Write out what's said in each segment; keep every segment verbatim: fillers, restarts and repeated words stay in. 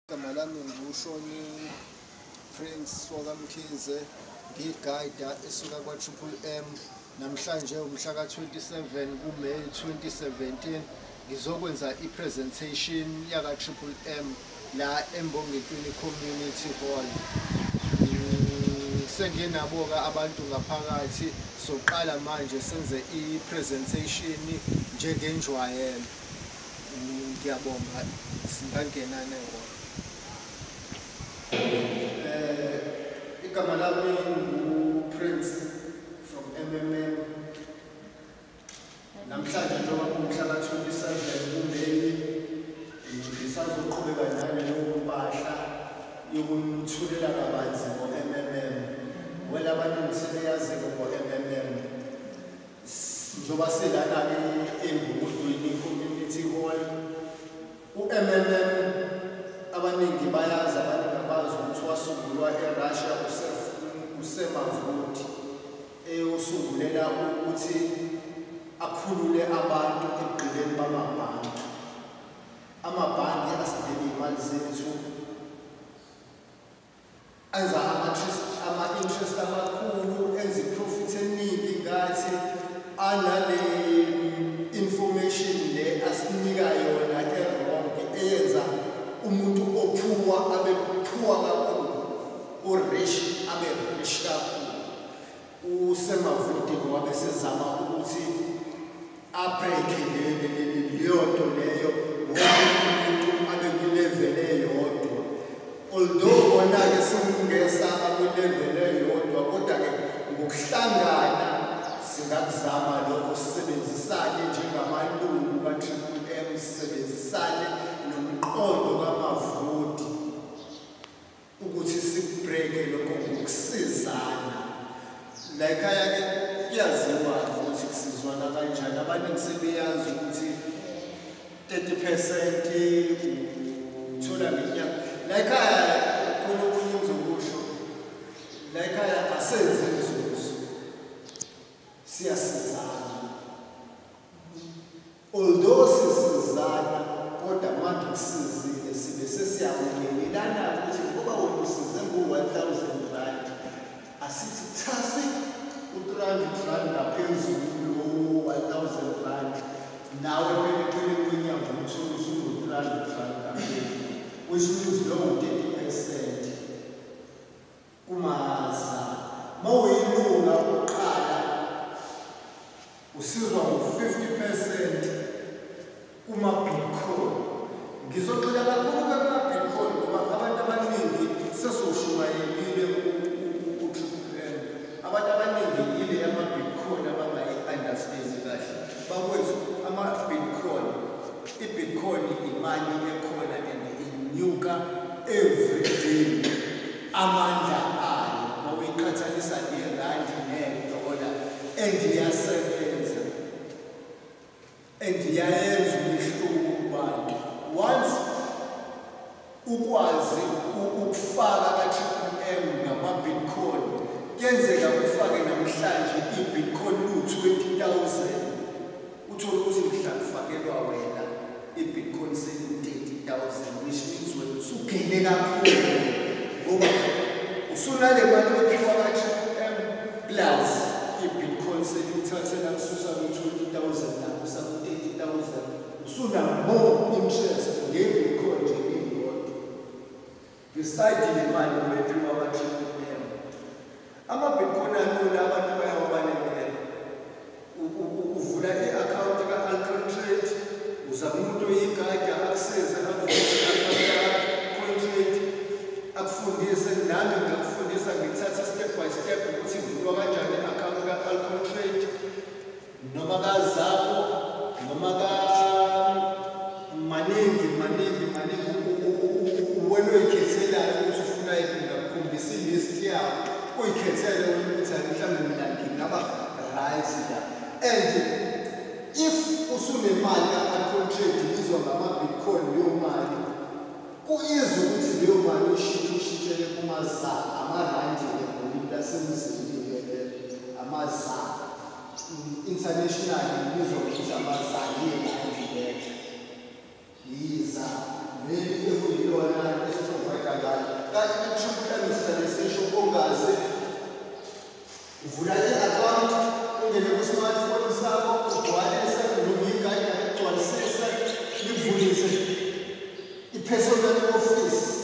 Igama lami nguShoni Prince wakamkhize, ngigayida esuka kwa-Triple M. Namhlanje umhla ka twenty-seven kuMeyi twenty seventeen ngizokwenza i-presentation yaka-Triple M la eMbongetweni Community Hall. Senginabo-ke abantu ngaphakathi, soqala manje senze i-presentation njengenjwayelo. Ngiyabonga, singangenana ngona. Igama lami nguPrince from M M M. Namhlanje njengoba kumhla ka twenty-seven kuMeyi ngisazoqhubeka nami nokumpahla yokumthulela kabanzi ngo-M M M. Wena abantu sebeyazi ngo-M M M. Njengoba silana eMbokodweni Community Hall, u-M M M abaningi bayazi, abantu abazi ukuthi wasungulwa eRussia uSemavoti, eyosungulela ukuthi akhulule abantu ekugqileni bamabhanki. Amabhanki asidele imali zethu, enza ama-interest amakhulu, enza i-profit eningi ngathi anale information le asinika yona e-wrong, eyenza umuntu ophuwa abe phuwa kakhulu, o-rich abe rich kakhulu. uSemavoti wabe sezama ukuthi abreak-e leyo nto leyo, wonke umuntu abe kwi-level eyodwa. Although wona-ke sengingesa akwi-level eyodwa, kodwa-ke ngokuhlangana singakuzama lokho, sisebenzisane njengamalungu ka-Triple M, sisebenzisane nomqondo kamavoti ukuthi sibreak-e lokho ngokusizana. La ekhaya-ke kuyaziwa ukuthi kusizwana kanjani. Abaningi sebeyazi ukuthi thirty percent uthola ngenyanga. La ekhaya khona okunye engizokusho, la ekhaya asenzi inzuzo, siyasizana. Although sisizana, kodwa manje kusizile sibe sesiyamukelelana ukuthi ngoba wena usize ngo-one thousand rand, asithi thasi u-three hundred rand ngaphezulu one thousand rand, nawe phela kwenyanga uthola usungu-three hundred rand ngaphezulu, which means lowo thirty percent kumaza. Ma uyilunga uqala usizwa ngo-fifty percent kuma-Bitcoin. Ngizogxila kakhulu kuma-Bitcoin ngoba abantu abaningi sesoshumayelile u-Triple M. Abantu abaningi yile ama-Bitcoin abangayi-understand kahle. Bakwenza ama-Bitcoin, i-Bitcoin imali ekhona and inyuka every day amandla ayo ma uyiqhathanisa nerandi nedola, and iyasebenza and iyayenza umehluko kubantu. Once ukwazi ukufaka ka-Triple M ngama-Bitcoin, kuyenzeka ufake namhlanje i-Bitcoin lu-twenty thousand, uthole ukuthi mhla kufakelwa wena i-Bitcoin seku-thirty thousand, which means wena usugeyine kakhulu ngoba usunale mali ephiwa ka-Triple M plus i-Bitcoin sekuthathela kususa ku-twenty thousand nakusa ku-thirty thousand, usuna more interest nge-Bitcoin nje iyodwa beside le mali ephiwa ka-Triple M. Ama-Bitcoin alula, abantu bayawabalekela. Uvula i-account ka-Alcontrade, uzama umuntu oyigada akusize contract, akufundise. Nami ngakufundisa, ngithatha step by step ukuthi ivulwa kanjani i-account ka-Alcontrade noma kaZappo noma maningi maningi maningi. Wena oyikhethelayo ukuthi ufuna yiphi, ngakukhombisa i-list yawo, uyikhethele ukuthi mhlawumbe mina ngingaba right la. And if usunemali ka-Alcontrade izwa ngama-Bitcoin, leyo mali kuyiza ukuthi leyo mali ushintshele kumaza amarandi egolide asemzini, amaza international ibizwa ukuthi amaza yirandi leyo yiza vele ekuyiyona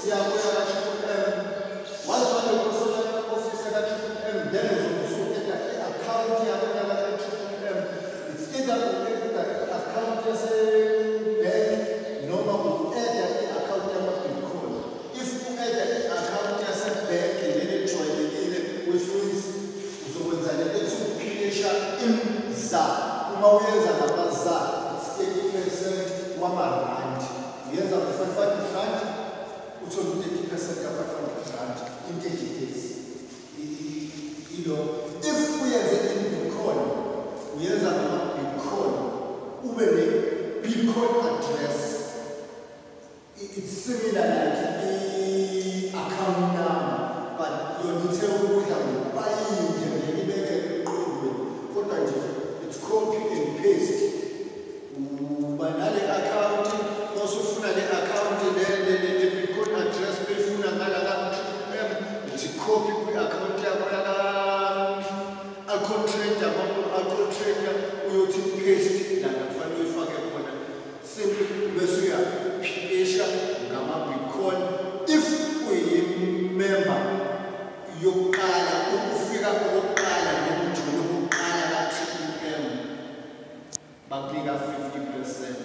yakho yaka-Triple M. Once wale-personal office yaka-Triple M, then uzokusuka i-account yakho yaka-Triple M. It's either uku-edita i-account yase-bank noma uku-edda i-account yama-Bitcoin. If u-edda i-account yase-bank then ejwayelekile, which means uzokwenza le ethi ukuphilisha imizamo. Uma uyenza ngabazali, it's thirty percent wamarandi. Uyenza ngo-five hundred rand, uthola u-thirty percent ka-five hundred rand in thirty days. You know, if uyenze in Bitcoin, uyenza ngama-Bitcoin, ube ne-Bitcoin address. It's similar like i-account number, but yona ithe ukudla ngokubayinje ngeke ibeke eqondweni. Kodwa nje it's copy and paste. Uba nale account, osufuna le account le Bitcoin address befuna ngala ka-Triple M, uthi copy kwi-account yakho yaka-alcohol trader, alcohol trader, uyothi paste la kufanele uyifake khona. Simple bese uyaphilisha ngama-Bitcoin. If uyi-member yokuqala, ukufika kokuqala nemijolo yokuqala ka-Triple M, bakunika fifty percent.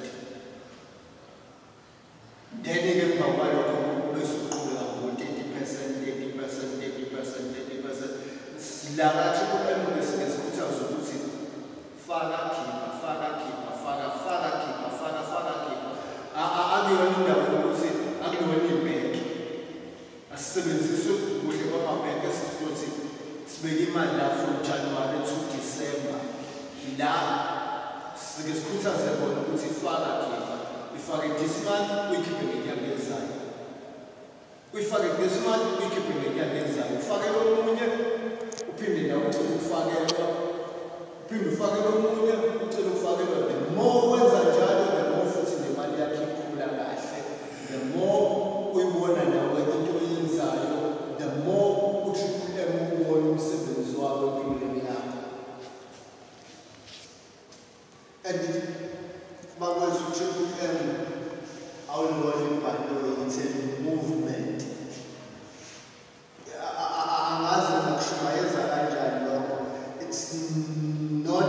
Then-ke emva kwalokho bese uqhubeka ngo-thirty percent, thirty percent, thirty percent, thirty percent. La ka-Triple M bese ngesikhuthazo ukuthi faka, khipha, faka, khipha, faka, faka, khipha, faka, faka, khipha. Akuyona indawo yokuthi akuyona ibhenki. Asisebenzise kuhle kwamabhenki esizothi sibeke imali la from January to December. La sike sikhuthaze bona ukuthi faka, khipha. Ifake this month, uyikhiphe ngenyanga ezayo. Uyifake this month, uyikhiphe ngenyanga ezayo. Ufake lomunye, uphinde nawe ucele ukufakelwa. Uphinde ufake lomunye, ucele ukufakelwa. The more wenza njalo, the more futhi nemali yakho ikhula kahle. The more uyibona nawe into oyenzayo, the more u-Triple M ubona umsebenzi wakho empilweni yakho. And bakwazi u-Triple M awulibona ibhanoyi, it's a movement. Angazi ngakushumayeza kanjani lokho. It's not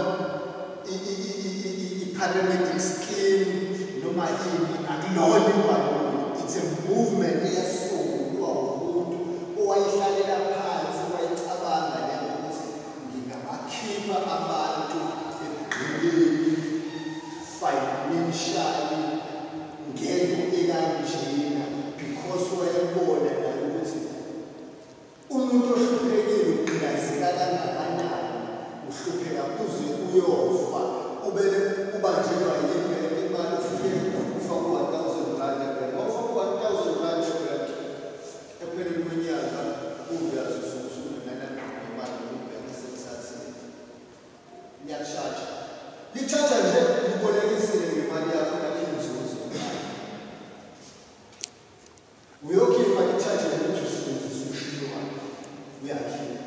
i-paramedic scheme noma yini, akulona ibhanoyi. It's a movement eyasungulwa umuntu owayihlalela phansi, owayicabanga leyo ukuthi ngingabakhipha abantu ebhuleni financially ngento ekanjena, because wayebona naye ukuthi umuntu ohluphekile uphilazeka kangakanani, uhlupheka kuze uyofa, ubele ubanjelwa yimali imali ufike ufake u-one thousand rand ebhenki. Mawufake u-one thousand rand ebhenki, ekupheleni kwenyanga uyazi usukunana nemali yokubhenki esemthathile. Liyakushaja. Lithatha nje libolekisile ngemali yakho lakhe inzuzo. Uyokhipha lithathe ukuthi usebenzise umshini wakho. Uyakhipha.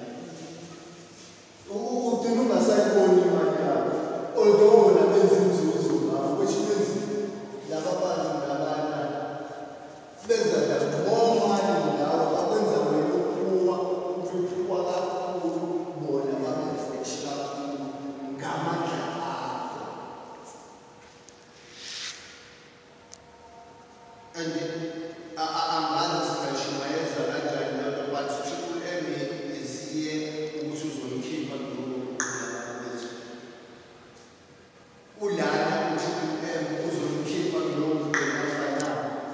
Ugcina ungasayiboni imali yakho. Although wona benza inzuzo ngawo, which means laba bantu labana benza more money ngawo, bakwenza wena ukuwa, ukuwa kakhulu, bona babefresh kakhulu ngamandla. And angazi singashumayeza kanjani lona, but Triple M is here ukuthi uzoyikhipha kulokuqala bethu. Ulana u-Triple M uzoyikhipha kulokuqala.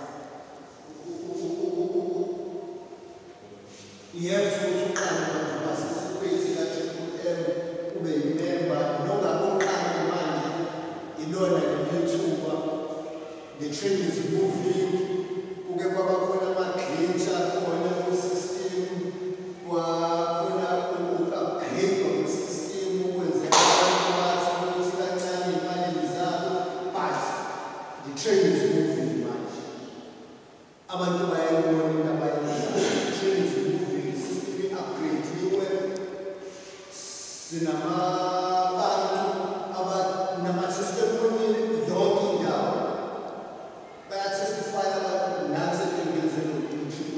Yes, ukuthi uqale participate ka-Triple M, ube yimember, nongabe uqale manje ilona le-YouTuber. The train is moving. Uke kwaba khona ama-glitch akhona ku-system, kwakhona uku-upgrade kwe-system ukwenzela abantu bathi ukuthi kancane iy'mali zabo, but the train is moving manje. Abantu bayayibona into abayenzayo. The train is moving, i-system i-upgrade-iwe. Sinamabantu abanama-system yonke indawo. But I testify about nonsense and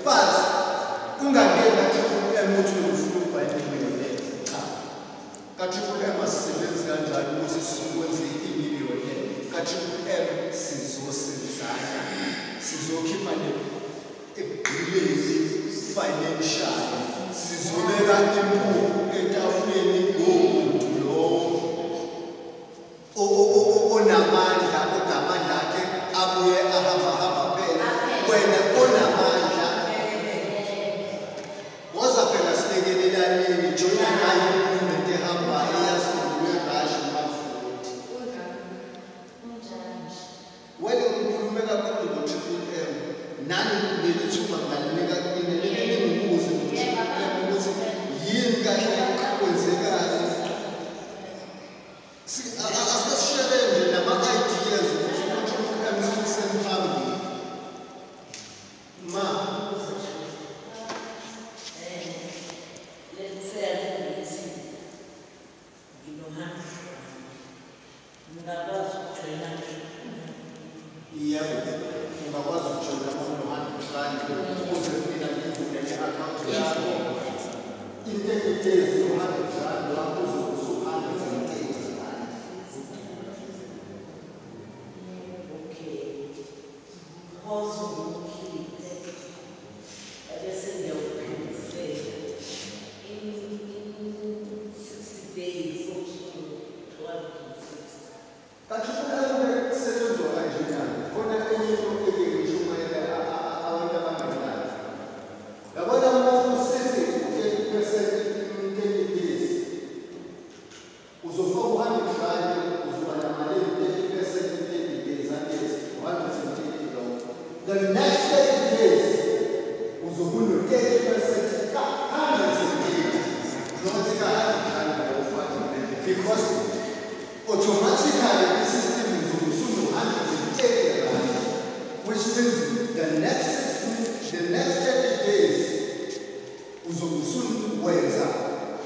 but ungangena kaTriple M uthi ufuna ukuba imillionaire. Cha. kaTriple M asisebenzi kanjani ukuthi sikwenze imillionaire. kaTriple M sizosizana. Sizokhipha nebhizinisi financial. Sizobeka impuphu etafuleni ngomuntu lowo onamandla onamandla akhe abuye ahamba hamba phela wena onamandla woza phela silekelelani joina nayo movement ehamba eyasungulwe ngashi mafuthi wena ukhulume kakhulu ngoTriple M nani belithuba ngalinika kunelele ngibuze ukuthi yini kahle kwenzekayo asasishele nje nama-ideas ukuthi uTriple M sisemphambili ma yebo ungakwazi ukujoyina ama-hundred rand ukuze mina ngivule ne-akhawunti yakho into eyitezi u-hundred rand lapho uzokusu-hundred and eighty rand. The next thirty days was a window thirty percent hundreds of days. Not because automatically the system is also hundreds of days, which means the next the next thirty days was also went up.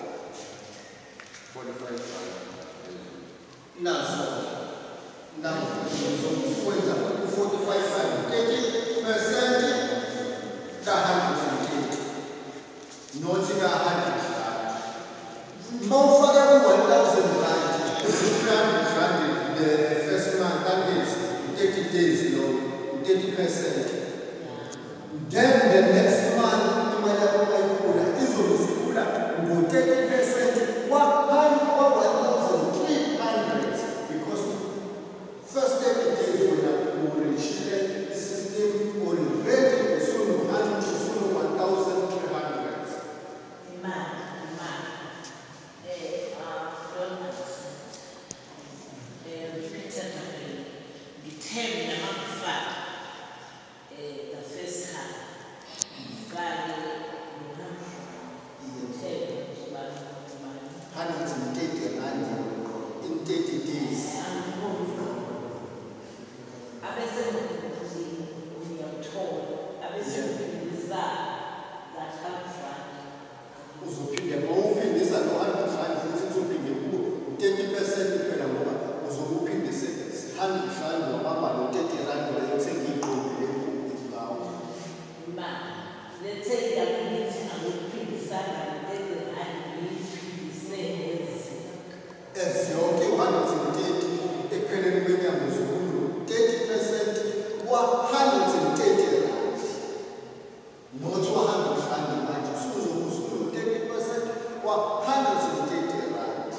Now, now, forty-five thirty percent ka one hundred eighty. Not ka one hundred rand. More for one thousand rand. three hundred rand the first month, that means thirty days low, thirty percent. Then the next month, imali yakho ayikula izokusikula ngo thirty percent one thousand three hundred because first thirty days when I reach the system already soon hundred soon one thousand three hundred. Man, man, they are donors. They are repeated determined amount of fat. The first time, Friday, hundred and thirty rand in thirty days. Uzophinde mawuphindisa no hundred rand futhi uzophinde thirty percent kuphela ngoba uzokuphindise hundred rand wahamba no thirty rand uyothenga iqoqo lenkukhu ngawo. Ma, let's say that we need to phindisa thirty rand ngiyiphindise as yonke one hundred and thirty ekupheleni kwenyanga uzokulo thirty percent wa one hundred and thirty rand not one hundred rand manje uzokulo thirty percent wa one hundred and thirty rand.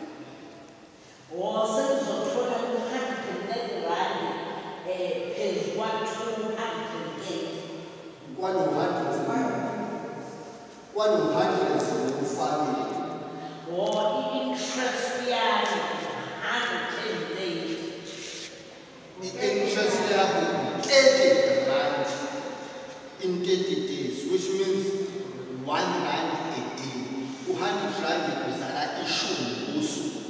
Wasenzothola one hundred and thirty rand phezu kwa-two hundred and eighty. One hundred one hundred ufamile or interest yami one hundred eighty. i-interest yakho thirty rand in thirty days, which means one rand a day. one hundred rand kuzala ishumi ngosuku.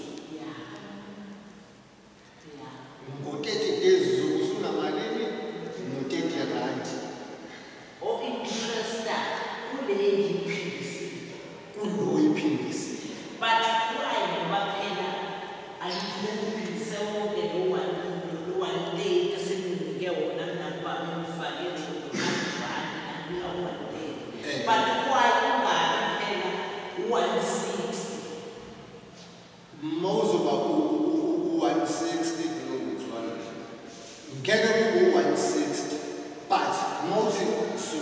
ngo-thirty days usunamalini no-thirty rand. Or interest kuleyo ngiyiphindisile. Kulo uyiphindisile. But why ngoba phela angiphindise wonke lo one lo one day esenginike wona nakuba ngifake one hundred rand and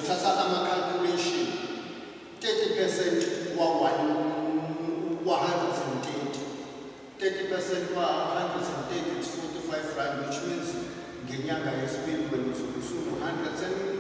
uzothatha ama-calculation thirty percent wa-one wa-hundred and thirty thirty percent wa-hundred and thirty is forty-five rand, which means ngenyanga yesibili wena usuno-hundred and